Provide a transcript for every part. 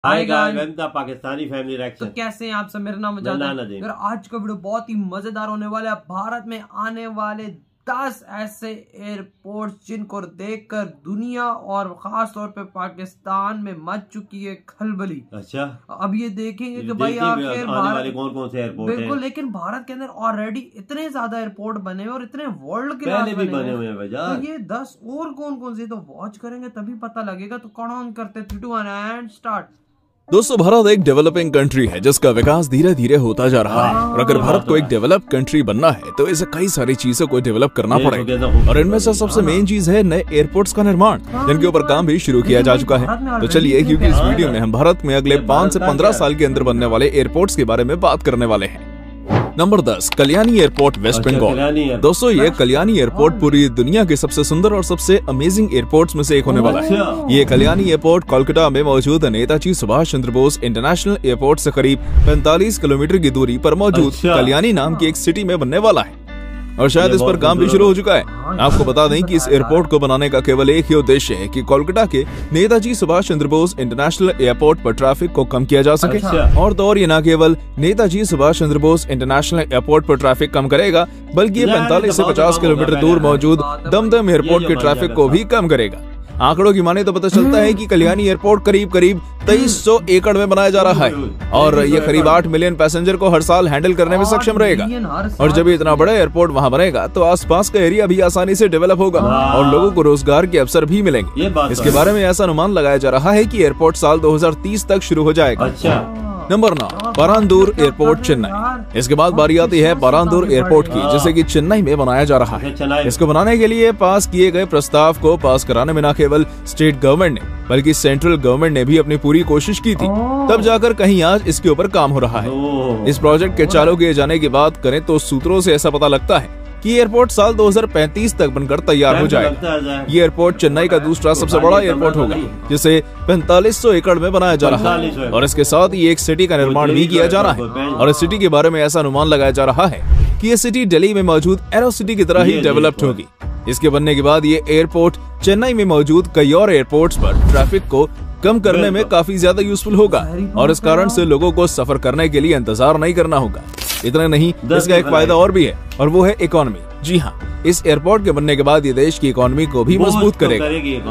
Hi guys, welcome to Pakistani family reaction. तो कैसे हैं आप सब? मेरा नाम है यार। आज का वीडियो बहुत ही मजेदार होने वाला है। भारत में आने वाले 10 ऐसे एयरपोर्ट्स जिनको देखकर दुनिया और खास तौर पे पाकिस्तान में मच चुकी है खलबली। अच्छा, अब ये देखेंगे कि भाई आखिर भारत कौन कौन से एयरपोर्ट बिल्कुल हैं? लेकिन भारत के अंदर ऑलरेडी इतने ज्यादा एयरपोर्ट बने हुए और इतने वर्ल्ड के पहले भी बने हुए हैं। तो ये 10 और कौन कौन से तो वॉच करेंगे तभी पता लगेगा। तो कौन ऑन करते 3, 2, 1 एंड स्टार्ट। दोस्तों, भारत एक डेवलपिंग कंट्री है जिसका विकास धीरे धीरे होता जा रहा है। और अगर भारत को एक डेवलप कंट्री बनना है तो इसे कई सारी चीजों को डेवलप करना पड़ेगा। और इनमें से सबसे मेन चीज है नए एयरपोर्ट्स का निर्माण, जिनके ऊपर काम भी शुरू किया जा चुका है। तो चलिए, क्योंकि इस वीडियो में हम भारत में अगले 5 से 15 साल के अंदर बनने वाले एयरपोर्ट्स के बारे में बात करने वाले हैं। नंबर 10, कल्याणी एयरपोर्ट, वेस्ट बंगाल। दोस्तों, ये कल्याणी एयरपोर्ट पूरी दुनिया के सबसे सुंदर और सबसे अमेजिंग एयरपोर्ट्स में से एक होने वाला है। ये कल्याणी एयरपोर्ट कोलकाता में मौजूद नेताजी सुभाष चंद्र बोस इंटरनेशनल एयरपोर्ट से करीब 45 किलोमीटर की दूरी पर मौजूद कल्याणी नाम की एक सिटी में बनने वाला है। और शायद इस पर काम भी शुरू हो चुका है। आपको बता दें कि इस एयरपोर्ट को बनाने का केवल एक ही उद्देश्य है कि कोलकाता के नेताजी सुभाष चंद्र बोस इंटरनेशनल एयरपोर्ट पर ट्रैफिक को कम किया जा सके। और तो और ये न केवल नेताजी सुभाष चंद्र बोस इंटरनेशनल एयरपोर्ट पर ट्रैफिक कम करेगा, बल्कि ये 45 से 50 किलोमीटर दूर मौजूद दमदम एयरपोर्ट के ट्रैफिक को भी कम करेगा। आंकड़ों की माने तो पता चलता है कि कल्याणी एयरपोर्ट करीब 2300 एकड़ में बनाया जा रहा है। और ये करीब 8 मिलियन पैसेंजर को हर साल हैंडल करने में सक्षम रहेगा। और जब इतना बड़ा एयरपोर्ट वहाँ बनेगा तो आसपास का एरिया भी आसानी से डेवलप होगा और लोगों को रोजगार के अवसर भी मिलेंगे। इसके बारे में ऐसा अनुमान लगाया जा रहा है कि एयरपोर्ट साल 2030 तक शुरू हो जाएगा। नंबर 9, परांदूर एयरपोर्ट, चेन्नई। इसके बाद बारी आती है परांदूर एयरपोर्ट की, जिसे कि चेन्नई में बनाया जा रहा है। इसको बनाने के लिए पास किए गए प्रस्ताव को पास कराने में न केवल स्टेट गवर्नमेंट ने बल्कि सेंट्रल गवर्नमेंट ने भी अपनी पूरी कोशिश की थी। तब जाकर कहीं आज इसके ऊपर काम हो रहा है। इस प्रोजेक्ट के चालू किए जाने की बात करें तो सूत्रों से ऐसा पता लगता है कि एयरपोर्ट साल 2035 तक बनकर तैयार हो जाएगा। ये एयरपोर्ट चेन्नई का दूसरा सबसे बड़ा एयरपोर्ट होगा, जिसे 4500 एकड़ में बनाया जा रहा है। और इसके साथ ही एक सिटी का निर्माण भी किया जा रहा है। और इस सिटी के बारे में ऐसा अनुमान लगाया जा रहा है कि ये सिटी दिल्ली में मौजूद एरो सिटी की तरह ही डेवलप्ड होगी। इसके बनने के बाद ये एयरपोर्ट चेन्नई में मौजूद कई और एयरपोर्ट्स पर ट्रैफिक को कम करने में काफी ज्यादा यूजफुल होगा। और इस कारण से लोगों को सफर करने के लिए इंतजार नहीं करना होगा। इतना नहीं, इसका एक फायदा और भी है, और वो है इकोनॉमी। जी हाँ, इस एयरपोर्ट के बनने के बाद ये देश की इकोनॉमी को भी मजबूत करेगा।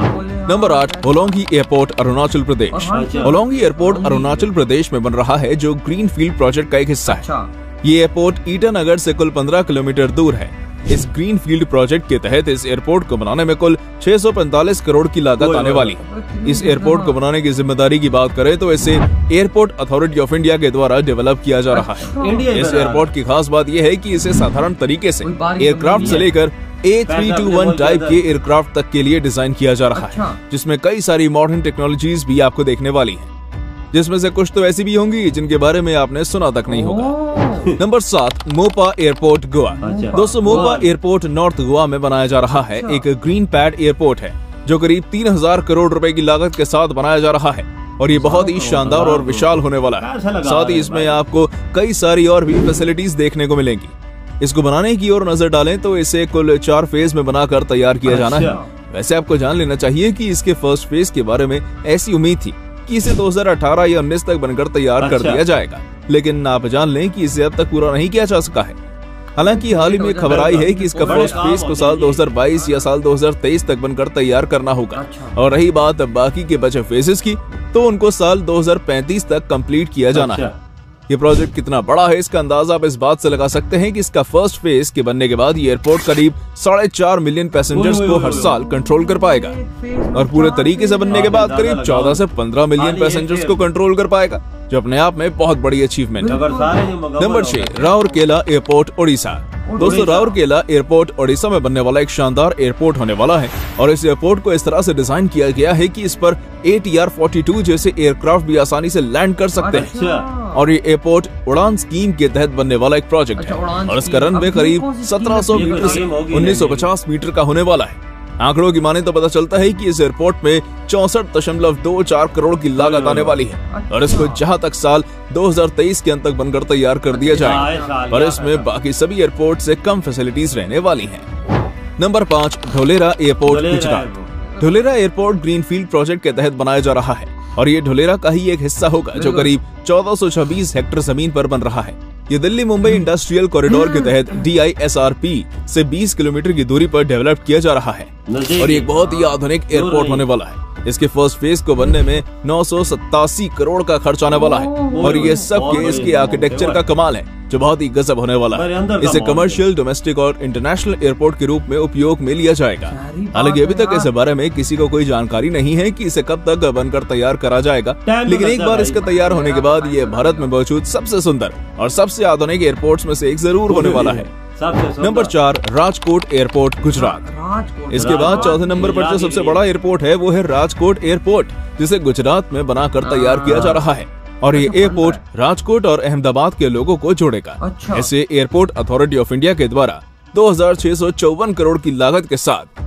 नंबर 8, होलोंगी एयरपोर्ट, अरुणाचल प्रदेश। होलोंगी एयरपोर्ट अरुणाचल प्रदेश में बन रहा है, जो ग्रीन फील्ड प्रोजेक्ट का एक हिस्सा है। ये एयरपोर्ट ईटानगर से कुल 15 किलोमीटर दूर है। इस ग्रीन फील्ड प्रोजेक्ट के तहत इस एयरपोर्ट को बनाने में कुल 645 करोड़ की लागत आने वाली है। इस एयरपोर्ट को बनाने की जिम्मेदारी की बात करें तो इसे एयरपोर्ट अथॉरिटी ऑफ इंडिया के द्वारा डेवलप किया जा रहा है। इस एयरपोर्ट की खास बात यह है कि इसे साधारण तरीके से एयरक्राफ्ट से लेकर A321 टाइप के एयरक्राफ्ट तक के लिए डिजाइन किया जा रहा है, जिसमें कई सारी मॉडर्न टेक्नोलॉजीज भी आपको देखने वाली है, जिसमें से कुछ तो ऐसी भी होंगी जिनके बारे में आपने सुना तक नहीं होगा। नंबर 7, मोपा एयरपोर्ट, गोवा। दोस्तों, मोपा एयरपोर्ट नॉर्थ गोवा में बनाया जा रहा है। एक ग्रीन पैड एयरपोर्ट है जो करीब 3000 करोड़ रुपए की लागत के साथ बनाया जा रहा है। और ये बहुत ही शानदार और विशाल होने वाला है। साथ ही इसमें आपको कई सारी और भी फैसिलिटीज देखने को मिलेंगी। इसको बनाने की ओर नजर डालें तो इसे कुल 4 फेज में बनाकर तैयार किया जाना है। वैसे आपको जान लेना चाहिए कि इसके फर्स्ट फेज के बारे में ऐसी उम्मीद थी कि इसे 2018 या 19 तक बनकर तैयार कर दिया जाएगा, लेकिन आप जान लें कि इसे अब तक पूरा नहीं किया जा सका है। हालांकि हाल ही में खबर आई है कि इसका फर्स्ट फेज को साल 2022 या साल 2023 तक बनकर तैयार करना होगा। और रही बात बाकी के बचे फेजेस की, तो उनको साल 2035 तक कंप्लीट किया जाना है। ये प्रोजेक्ट कितना बड़ा है इसका अंदाजा आप इस बात से लगा सकते हैं कि इसका फर्स्ट फेज के बनने के बाद ये एयरपोर्ट करीब 4.5 मिलियन पैसेंजर्स को हर साल कंट्रोल कर पाएगा। और पूरे तरीके से बनने के बाद करीब 14 से 15 मिलियन पैसेंजर्स को कंट्रोल कर पाएगा, जो अपने आप में बहुत बड़ी अचीवमेंट है। नंबर 6, राउरकेला एयरपोर्ट, ओडिशा। दोस्तों, राउरकेला एयरपोर्ट ओडिशा में बनने वाला एक शानदार एयरपोर्ट होने वाला है। और इस एयरपोर्ट को इस तरह से डिजाइन किया गया है कि इस पर ATR-42 जैसे एयरक्राफ्ट भी आसानी से लैंड कर सकते हैं। और ये एयरपोर्ट उड़ान स्कीम के तहत बनने वाला एक प्रोजेक्ट है। और इसका रनवे करीब 1700 मीटर से 1950 मीटर का होने वाला है। आंकड़ों की माने तो पता चलता है कि इस एयरपोर्ट में 64.24 करोड़ की लागत आने वाली है। और इसको जहां तक साल 2023 के अंत तक बनकर तैयार कर दिया जाएगा। और इसमें बाकी सभी एयरपोर्ट से कम फैसिलिटीज रहने वाली हैं। नंबर 5, Dholera airport, Gujarat. Dholera airport greenfield project के तहत बनाया जा रहा है और ये ढुलेरा का ही एक हिस्सा होगा जो करीब 1426 हेक्टेयर जमीन पर बन रहा है। ये दिल्ली मुंबई इंडस्ट्रियल कॉरिडोर के तहत DISRP से 20 किलोमीटर की दूरी पर डेवलप किया जा रहा है और ये एक बहुत ही आधुनिक एयरपोर्ट होने वाला है। इसके फर्स्ट फेज को बनने में 987 करोड़ का खर्च आने वाला है और ये सब के इसके आर्किटेक्चर का कमाल है जो बहुत ही गजब होने वाला है। इसे कमर्शियल, डोमेस्टिक और इंटरनेशनल एयरपोर्ट के रूप में उपयोग में लिया जाएगा। हालांकि अभी तक इस बारे में किसी को कोई जानकारी नहीं है कि इसे कब तक बनकर तैयार करा जाएगा, लेकिन एक बार इसके तैयार होने के बाद ये भारत में मौजूद सबसे सुंदर और सबसे आधुनिक एयरपोर्ट्स में से एक जरूर होने वाला है। नंबर 4, राजकोट एयरपोर्ट, गुजरात। इसके बाद चौथे नंबर पर जो सबसे बड़ा एयरपोर्ट है वो है राजकोट एयरपोर्ट, जिसे गुजरात में बनाकर तैयार किया जा रहा है और ये एयरपोर्ट राजकोट और अहमदाबाद के लोगों को जोड़ेगा। ऐसे एयरपोर्ट अथॉरिटी ऑफ इंडिया के द्वारा 2654 करोड़ की लागत के साथ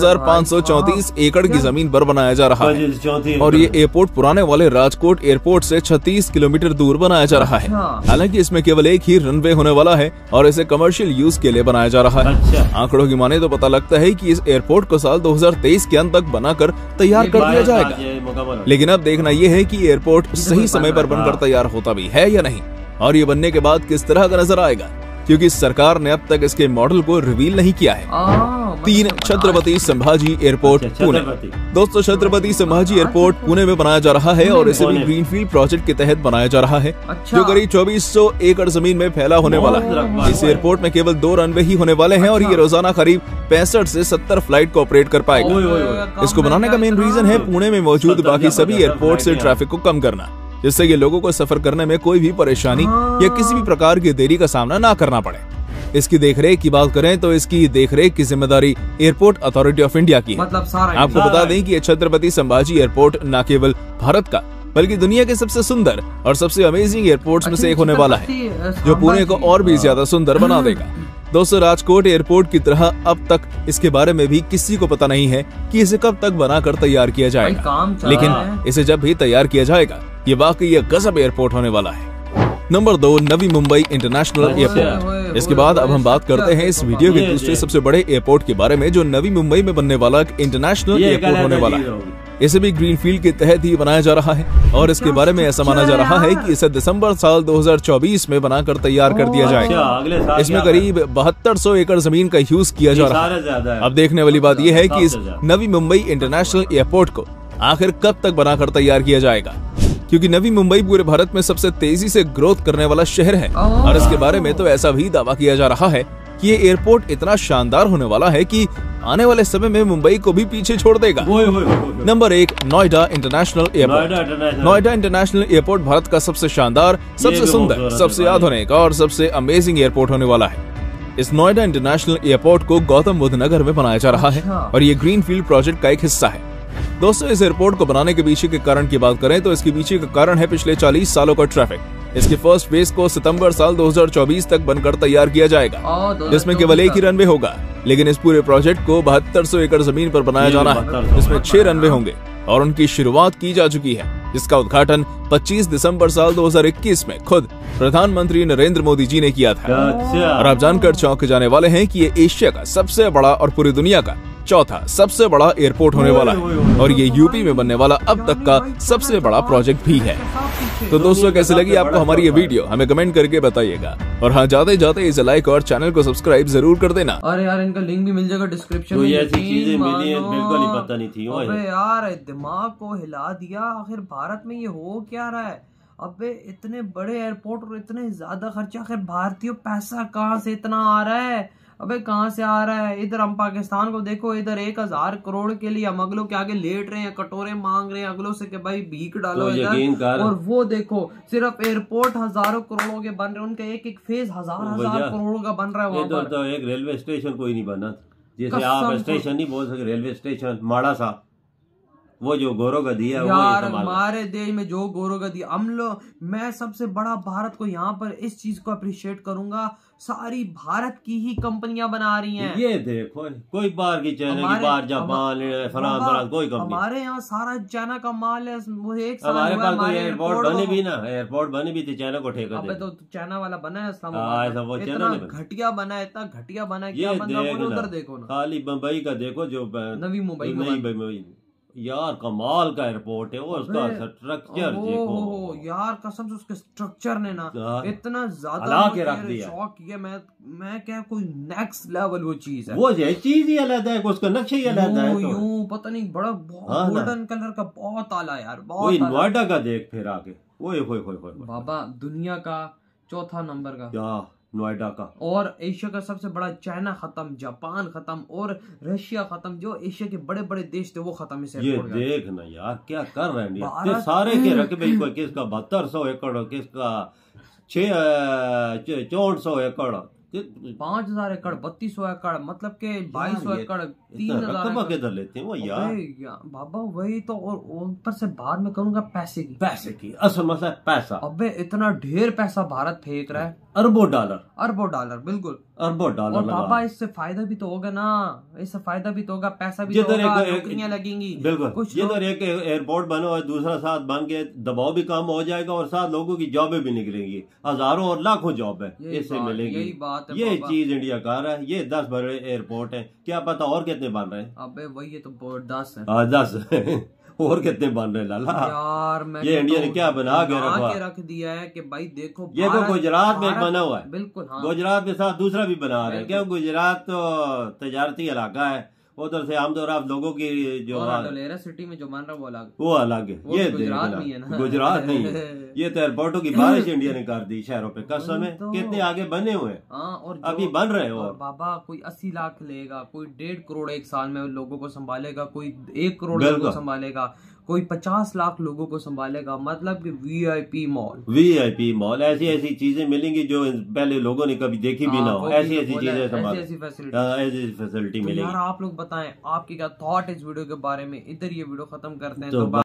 2534 एकड़ की जमीन पर बनाया जा रहा है और ये एयरपोर्ट पुराने वाले राजकोट एयरपोर्ट से 36 किलोमीटर दूर बनाया जा रहा है। हालांकि इसमें केवल एक ही रनवे होने वाला है और इसे कमर्शियल यूज के लिए बनाया जा रहा है। आंकड़ों की माने तो पता लगता है कि इस एयरपोर्ट को साल 2023 के अंत तक बनाकर तैयार कर दिया जाएगा। लेकिन अब देखना यह है कि एयरपोर्ट सही समय पर बनकर तैयार होता भी है या नहीं और ये बनने के बाद किस तरह का नजर आएगा, क्योंकि सरकार ने अब तक इसके मॉडल को रिवील नहीं किया है। 3, छत्रपति संभाजी एयरपोर्ट, पुणे। दोस्तों, छत्रपति संभाजी एयरपोर्ट पुणे में बनाया जा रहा है और इसे भी ग्रीनफील्ड प्रोजेक्ट के तहत बनाया जा रहा है जो करीब 2400 एकड़ जमीन में फैला होने वाला है। इस एयरपोर्ट में केवल 2 रनवे ही होने वाले हैं और ये रोजाना करीब 65 से 70 फ्लाइट को ऑपरेट कर पाएगा। इसको बनाने का मेन रीजन है पुणे में मौजूद बाकी सभी एयरपोर्ट से ट्रैफिक को कम करना, जिससे कि लोगों को सफर करने में कोई भी परेशानी या किसी भी प्रकार की देरी का सामना ना करना पड़े। इसकी देखरेख की बात करें तो इसकी देखरेख की जिम्मेदारी एयरपोर्ट अथॉरिटी ऑफ इंडिया की है। आपको बता दें कि ये छत्रपति संभाजी एयरपोर्ट न केवल भारत का बल्कि दुनिया के सबसे सुंदर और सबसे अमेजिंग एयरपोर्ट्स में से एक होने वाला है, जो पुणे को और भी ज्यादा सुंदर बना देगा। दोस्तों, राजकोट एयरपोर्ट की तरह अब तक इसके बारे में भी किसी को पता नहीं है कि इसे कब तक बनाकर तैयार किया जाएगा, लेकिन इसे जब भी तैयार किया जाएगा ये वाकई ये गजब एयरपोर्ट होने वाला है। नंबर 2, नवी मुंबई इंटरनेशनल एयरपोर्ट। इसके बाद अब हम बात करते हैं इस वीडियो के दूसरे सबसे बड़े एयरपोर्ट के बारे में, जो नवी मुंबई में बनने वाला एक इंटरनेशनल एयरपोर्ट होने वाला है। इसे भी ग्रीनफील्ड के तहत ही बनाया जा रहा है और इसके बारे में ऐसा माना जा रहा है कि इसे दिसंबर साल 2024 में बनाकर तैयार कर दिया जाएगा। इसमें करीब 7200 एकड़ जमीन का यूज किया जा रहा है। अब देखने वाली बात यह है कि इस नवी मुंबई इंटरनेशनल एयरपोर्ट को आखिर कब तक बनाकर तैयार किया जाएगा, क्योंकि नवी मुंबई पूरे भारत में सबसे तेजी से ग्रोथ करने वाला शहर है और इसके बारे में तो ऐसा भी दावा किया जा रहा है कि ये एयरपोर्ट इतना शानदार होने वाला है कि आने वाले समय में मुंबई को भी पीछे छोड़ देगा। नंबर 1, Noida international airport. Noida international airport Bharat का सबसे शानदार, सबसे सुंदर, सबसे आधुनिक और सबसे अमेजिंग एयरपोर्ट होने वाला है। इस नोएडा इंटरनेशनल एयरपोर्ट को गौतम बुद्ध नगर में बनाया जा रहा है और ये ग्रीनफील्ड प्रोजेक्ट का एक हिस्सा है। दोस्तों, इस एयरपोर्ट को बनाने के पीछे के कारण की बात करें तो इसके पीछे का कारण है पिछले 40 सालों का ट्रैफिक। इसके फर्स्ट फेज को सितंबर साल 2024 तक बनकर तैयार किया जाएगा, जिसमें केवल एक ही रनवे होगा, लेकिन इस पूरे प्रोजेक्ट को 7200 एकड़ जमीन पर बनाया जाना है, जिसमें 6 रनवे होंगे और उनकी शुरुआत की जा चुकी है, जिसका उद्घाटन 25 दिसंबर साल 2021 में खुद प्रधानमंत्री नरेंद्र मोदी जी ने किया था। और आप जानकर चौंक जाने वाले हैं कि ये एशिया का सबसे बड़ा और पूरी दुनिया का चौथा सबसे बड़ा एयरपोर्ट होने वाला है और ये यूपी में बनने वाला अब तक का सबसे बड़ा प्रोजेक्ट भी है। तो दोस्तों, कैसे लगी आपको हमारी ये वीडियो, हमें कमेंट करके बताइएगा और हाँ, जाते जाते इसे लाइक और चैनल को सब्सक्राइब जरूर कर देना। अरे यार, इनका लिंक भी मिल जाएगा डिस्क्रिप्शन में। ऐसी चीजें मिली है, बिल्कुल ही पता नहीं थी। अबे यार, दिमाग को हिला दिया। आखिर भारत में ये हो क्या रहा है? अबे इतने बड़े एयरपोर्ट और इतने ज्यादा खर्चा, आखिर भारतीय पैसा कहाँ से इतना आ रहा है? अबे कहाँ से आ रहा है? इधर हम पाकिस्तान को देखो, इधर 1000 करोड़ के लिए हम अगलों के आगे लेट रहे हैं, कटोरे मांग रहे हैं अगलों से कि भाई भीख डालो इधर। और वो देखो, सिर्फ एयरपोर्ट हजारों करोड़ों के बन रहे हैं, उनका एक एक फेज हजार करोड़ का बन रहा है। वहाँ पर तो एक रेलवे स्टेशन कोई नहीं बना, जैसे आप स्टेशन नहीं बोल सकते, रेलवे स्टेशन माड़ा सा, वो जो गोरोगदी है यार, हमारे देश में जो गोरोगदी, हम लोग, मैं सबसे बड़ा भारत को यहाँ पर इस चीज को अप्रिशिएट करूंगा, सारी भारत की ही कंपनियां बना रही हैं। ये देखो, कोई बाहर की चाइना की, बाहर जापान, फलान कोई कंपनी, हमारे यहाँ सारा चाइना का माल है। एक हमारे पास तो एयरपोर्ट बने भी ना, एयरपोर्ट बने भी थी, चाइना को ठेका दे। तो चाइना वाला बना है, इतना घटिया बना है, इतना घटिया बना है। उधर देखो ना, खाली मुंबई का देखो, जो नवी मुंबई यार कमाल का एयरपोर्ट है वो, उसका स्ट्रक्चर देखो यार, कसम से उसके स्ट्रक्चर ने ना इतना ज्यादा हिला के रख दिया, शॉक किया। मैं क्या, कोई नेक्स्ट लेवल वो चीज है, वो चीज ही अलग है, उसका नक्शा ही अलग है, यूं पता नहीं, बड़ा गोल्डन कलर का, बहुत आला यार, बहुत। नोएडा का देख फिर आगे, वो बाबा दुनिया का चौथा नंबर का क्या नोएडा का, और एशिया का सबसे बड़ा, चाइना खत्म, जापान खत्म और रशिया खत्म, जो एशिया के बड़े बड़े देश थे वो खत्म। इस ये देख ना यार क्या कर रहे हैं सारे के रकबे, किसका 7200 एकड़, किसका 6400 एकड़, 5000 एकड़, 3200 एकड़, मतलब के 2200 एकड़, 3000 किधर लेते हैं वो यार बाबा, वही तो। और ऊपर से बाद में करूंगा पैसे की असल मसला पैसा। अबे इतना ढेर पैसा भारत फेंक रहा है, अरबों डॉलर, बिल्कुल अरबों डॉलर। और बाबा इससे फायदा भी तो होगा ना, इससे फायदा भी तो होगा, पैसा भी तो होगा, नौकरियां लगेंगी। बिल्कुल, जिधर एक एयरपोर्ट बनो और दूसरा साथ बन के दबाव भी कम हो जाएगा और साथ लोगों की जॉबें भी निकलेंगी, हजारों और लाखों जॉब है इससे मिलेंगी। यही बात है, ये चीज इंडिया कर रहा है। ये 10 बड़े एयरपोर्ट है, क्या पता और कितने बन रहे हैं। अबे वही तो 10 है, 10 और कितने बन रहे लाला यार। मैं ये इंडिया ने क्या बना के रख दिया है कि भाई देखो, ये तो गुजरात में बना हुआ है, बिल्कुल हाँ। गुजरात के साथ दूसरा भी बना रहे हैं, क्यों गुजरात तो तजारती इलाका है, उधर से आमतौर आप लोगों की जो सिटी में जो बन रहा है वो अलग है। ये गुजरात नहीं है, ये तो एयरपोर्टों की बारिश इंडिया ने कर दी शहरों पे, कसम है कितने आगे बने हुए हैं और अभी बन रहे हो। बाबा कोई 80 लाख लेगा, कोई 1.5 करोड़ एक साल में लोगों को संभालेगा, कोई 1 करोड़ लोगों को संभालेगा, कोई 50 लाख लोगों को संभालेगा, मतलब कि वीआईपी मॉल, ऐसी चीजें मिलेंगी जो पहले लोगों ने कभी देखी भी ना हो, ऐसी चीजें, ऐसी फैसिलिटी मिलेगी। यार आप लोग बताएं आपकी क्या थॉट इस वीडियो के बारे में। इधर ये वीडियो खत्म करते हैं तो